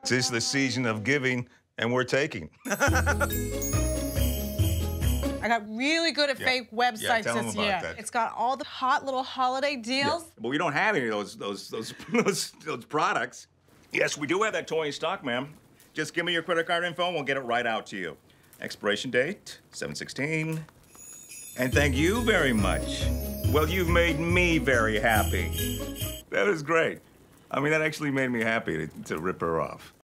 It's the season of giving, and we're taking. I got really good at fake websites tell 'em this about year. that. It's got all the hot little holiday deals. But we don't have any of those products. Yes, we do have that toy in stock, ma'am. Just give me your credit card info and we'll get it right out to you. Expiration date, 7/16. And thank you very much. Well, you've made me very happy. That is great. I mean, that actually made me happy to rip her off.